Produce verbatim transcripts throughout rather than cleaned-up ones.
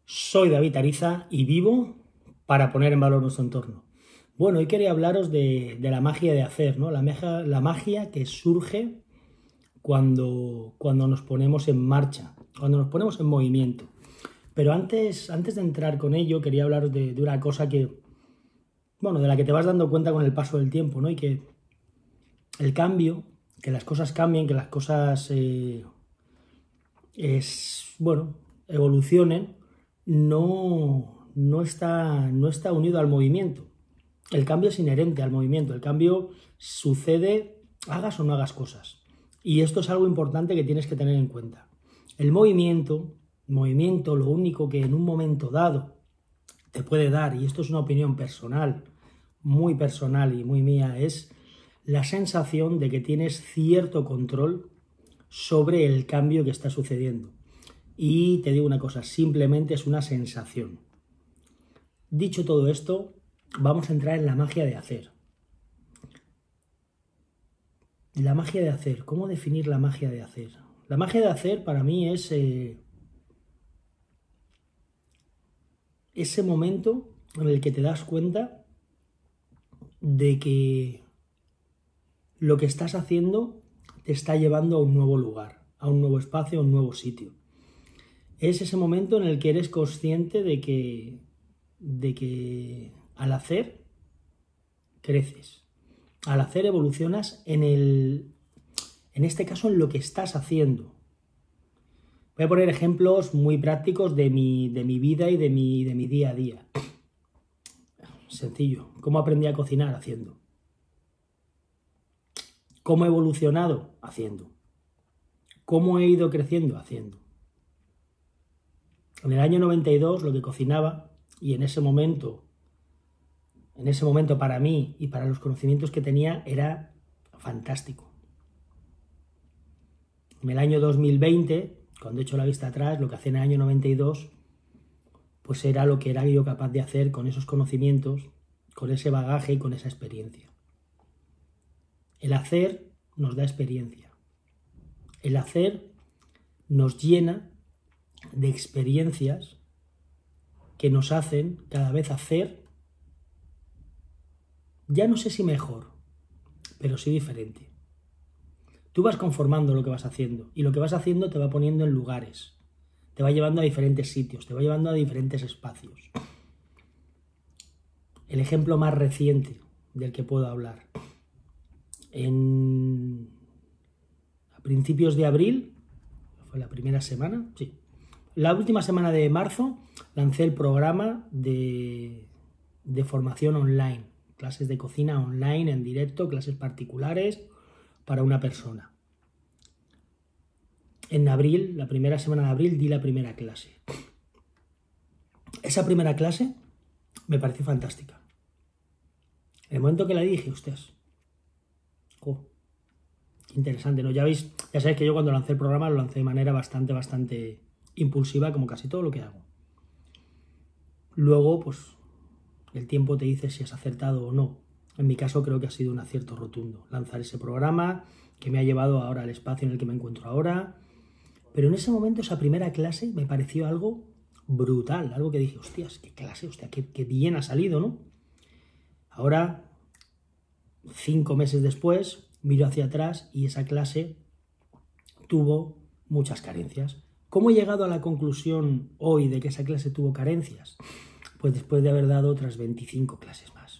Soy David Ariza y vivo para poner en valor nuestro entorno. Bueno, hoy quería hablaros de, de la magia de hacer, ¿no? La magia, la magia que surge cuando, cuando nos ponemos en marcha, cuando nos ponemos en movimiento. Pero antes, antes de entrar con ello, quería hablaros de, de una cosa que, bueno, de la que te vas dando cuenta con el paso del tiempo, ¿no? Y que el cambio, que las cosas cambien, que las cosas, eh, es, bueno, evolucionen, no, no, está, no está unido al movimiento. El cambio es inherente al movimiento, el cambio sucede hagas o no hagas cosas. Y esto es algo importante que tienes que tener en cuenta. El movimiento, movimiento, lo único que en un momento dado te puede dar, y esto es una opinión personal, muy personal y muy mía, es la sensación de que tienes cierto control sobre el cambio que está sucediendo. Y te digo una cosa, simplemente es una sensación. Dicho todo esto, vamos a entrar en la magia de hacer. La magia de hacer, ¿cómo definir la magia de hacer? La magia de hacer para mí es eh, ese momento en el que te das cuenta de que lo que estás haciendo te está llevando a un nuevo lugar, a un nuevo espacio, a un nuevo sitio. Es ese momento en el que eres consciente de que, de que al hacer creces. Al hacer evolucionas en el, en este caso en lo que estás haciendo. Voy a poner ejemplos muy prácticos de mi, de mi vida y de mi, de mi día a día. Sencillo. ¿Cómo aprendí a cocinar? Haciendo. ¿Cómo he evolucionado? Haciendo. ¿Cómo he ido creciendo? Haciendo. En el año noventa y dos lo que cocinaba, y en ese momento, en ese momento para mí y para los conocimientos que tenía, era fantástico. En el año dos mil veinte, cuando he hecho la vista atrás, lo que hacía en el año noventa y dos, pues era lo que era yo capaz de hacer con esos conocimientos, con ese bagaje y con esa experiencia. El hacer nos da experiencia. El hacer nos llena de experiencias que nos hacen cada vez hacer, ya no sé si mejor, pero sí diferente. Tú vas conformando lo que vas haciendo y lo que vas haciendo te va poniendo en lugares, te va llevando a diferentes sitios, te va llevando a diferentes espacios. El ejemplo más reciente del que puedo hablar. En, a principios de abril, fue la primera semana, sí, la última semana de marzo lancé el programa de, de formación online, clases de cocina online en directo, clases particulares para una persona. En abril, la primera semana de abril, di la primera clase. Esa primera clase me pareció fantástica. En el momento que la di dije, hostias, oh, qué interesante, ¿no? Ya veis, ya sabéis que yo cuando lancé el programa lo lancé de manera bastante, bastante impulsiva, como casi todo lo que hago. Luego, pues, el tiempo te dice si has acertado o no. En mi caso creo que ha sido un acierto rotundo lanzar ese programa que me ha llevado ahora al espacio en el que me encuentro ahora. Pero en ese momento, esa primera clase me pareció algo brutal, algo que dije, hostias, qué clase, hostia, qué, qué bien ha salido, ¿no? Ahora, cinco meses después, miro hacia atrás y esa clase tuvo muchas carencias. ¿Cómo he llegado a la conclusión hoy de que esa clase tuvo carencias? Pues después de haber dado otras veinticinco clases más.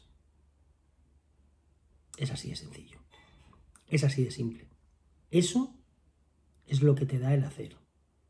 Es así de sencillo. Es así de simple. Eso es lo que te da el hacer.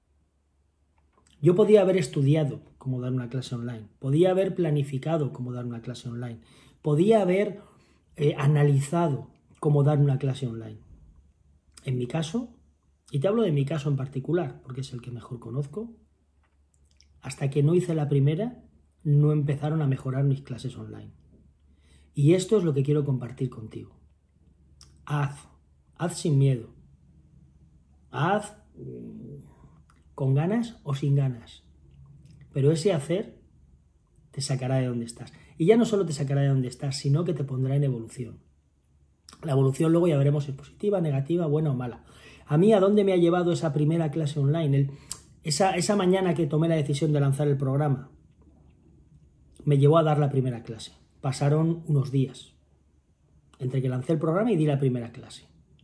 Yo podía haber estudiado cómo dar una clase online. Podía haber planificado cómo dar una clase online. Podía haber eh, analizado cómo dar una clase online. En mi caso, y te hablo de mi caso en particular, porque es el que mejor conozco, hasta que no hice la primera, no empezaron a mejorar mis clases online. Y esto es lo que quiero compartir contigo. Haz, haz sin miedo. Haz con ganas o sin ganas. Pero ese hacer te sacará de donde estás. Y ya no solo te sacará de donde estás, sino que te pondrá en evolución. La evolución luego ya veremos si es positiva, negativa, buena o mala. A mí, ¿a dónde me ha llevado esa primera clase online? El, esa, esa mañana que tomé la decisión de lanzar el programa, me llevó a dar la primera clase. Pasaron unos días entre que lancé el programa y di la primera clase.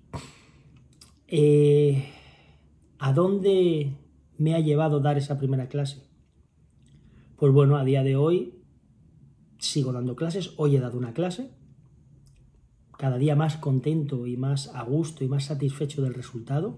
Eh, ¿A dónde me ha llevado dar esa primera clase? Pues bueno, a día de hoy sigo dando clases. Hoy he dado una clase. Cada día más contento y más a gusto y más satisfecho del resultado.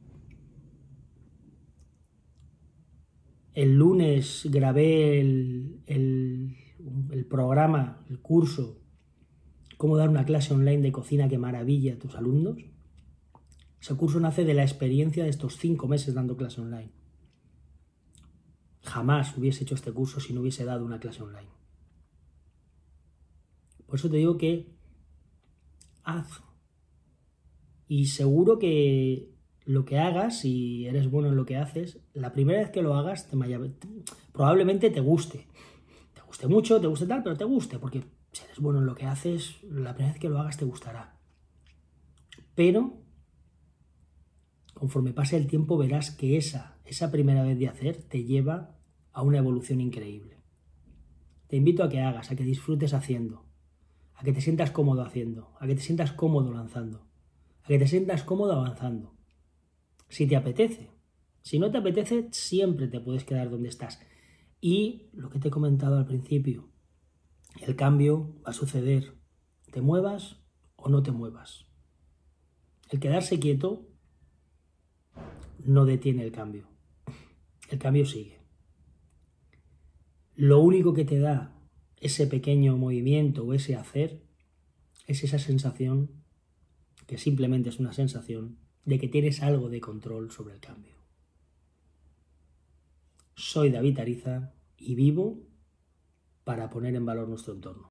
El lunes grabé el, el, el programa, el curso, cómo dar una clase online de cocina que maravilla a tus alumnos. Ese curso nace de la experiencia de estos cinco meses dando clase online. Jamás hubiese hecho este curso si no hubiese dado una clase online. Por eso te digo que haz. Y seguro que lo que hagas, si eres bueno en lo que haces, la primera vez que lo hagas te, probablemente te guste. Te guste mucho, te guste tal, pero te guste, porque si eres bueno en lo que haces, la primera vez que lo hagas te gustará. Pero conforme pase el tiempo verás que esa, esa primera vez de hacer te lleva a una evolución increíble. Te invito a que hagas, a que disfrutes haciendo, a que te sientas cómodo haciendo, a que te sientas cómodo lanzando, a que te sientas cómodo avanzando. Si te apetece. Si no te apetece, siempre te puedes quedar donde estás. Y lo que te he comentado al principio, el cambio va a suceder. Te muevas o no te muevas. El quedarse quieto no detiene el cambio. El cambio sigue. Lo único que te da ese pequeño movimiento o ese hacer es esa sensación, que simplemente es una sensación, de que tienes algo de control sobre el cambio. Soy David Ariza y vivo para poner en valor nuestro entorno.